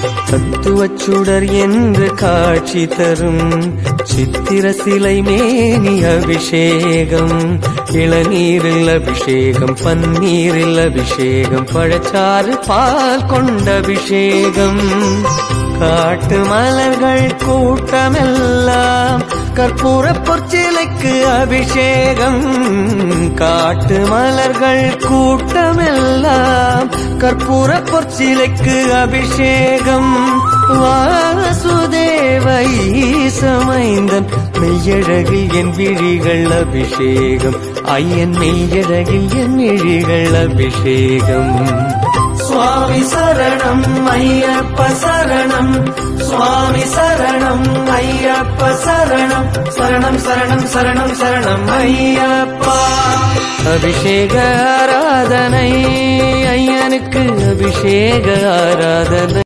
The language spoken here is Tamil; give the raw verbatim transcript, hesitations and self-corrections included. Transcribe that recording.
தத்துவச் சுடர் என்று காட்சி தரும் சித்திர சிலை மேனி அபிஷேகம். இளநீரில் அபிஷேகம், பன்னீரில் அபிஷேகம், பழச்சாறு பால் கொண்ட அபிஷேகம். காட்டு மலர்கள் கூட்டமெல்லாம் கற்பூர பொற்சிலைக்கு அபிஷேகம். காட்டு மலர்கள் கூட்டமெல்லாம் கற்பூர பொற்சிலைக்கு அபிஷேகம். வாசுதேவ ஈசமைந்தன் மெய்யழகில் என் விழிகள் அபிஷேகம். ஐயன் மெய்யழகில் என் விழிகள் அபிஷேகம். சுவாமி சரணம் ஐயப்ப சரணம், சுவாமி சரணம் ஐயப்ப சரணம், சரணம் சரணம் சரணம் சரணம் ஐயப்பா. அபிஷேக ஆராதனை ஐயனுக்கு, அபிஷேக ஆராதனை.